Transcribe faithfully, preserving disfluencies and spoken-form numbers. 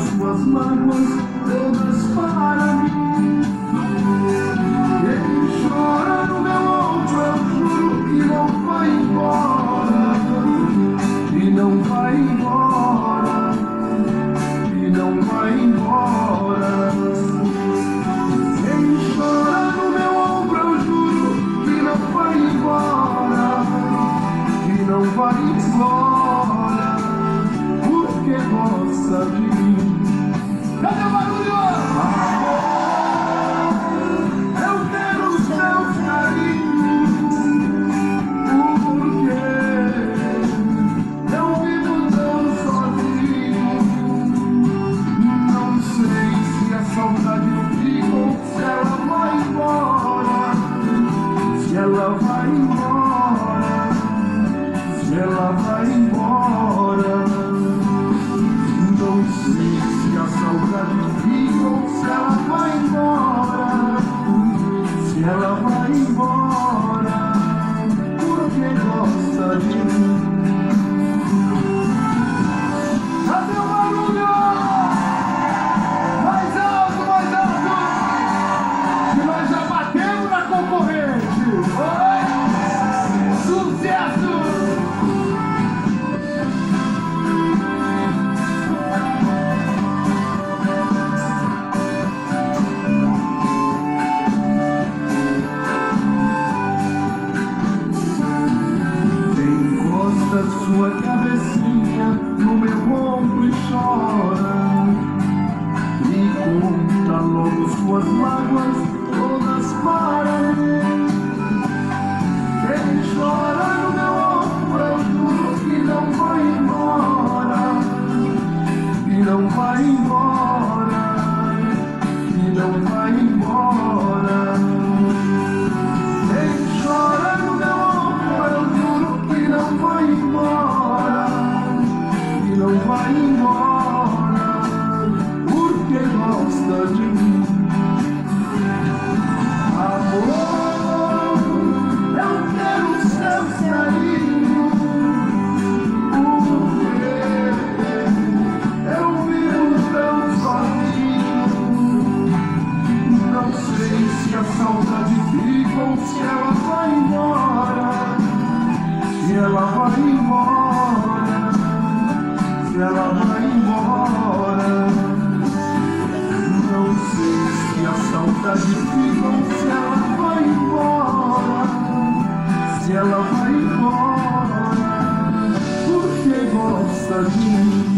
suas mágoas todas para mim. Quem chora no meu ombro, eu juro que não vai embora, e não vai embora, e não vai embora. Quem chora no meu ombro, eu juro que não vai embora, que não vai embora, porque gosta de mim. Cadê o barulho? Eu quero os seus carinhos, porque eu vivo tão sozinho. Não sei se a saudade fica ou se ela vai embora, se ela vai embora, se ela vai embora. Não sei se a saudade fica ou se ela vai embora, se ela vai embora, porque gosta de mim. Cadê o barulho? Mais alto, mais alto! Que nós já batemos na concorrente! Oi! Sucesso! Sua cabecinha no meu ombro e chora, e conta logo suas mágoas todas para mim. Quem chora no meu ombro, eu juro que não vai embora, e não vai embora, e não vai embora. Quem chora no meu ombro, eu juro que não vai embora, não vai embora, porque gosta de mim. Amor, eu quero os seus carinhos, porque eu vivo tão sozinho. Não sei se a saudade fica ou se ela vai embora, se ela vai embora, se ela vai embora. Não sei se a saudade fica ou se ela vai embora, se ela vai embora, porque gosta de mim.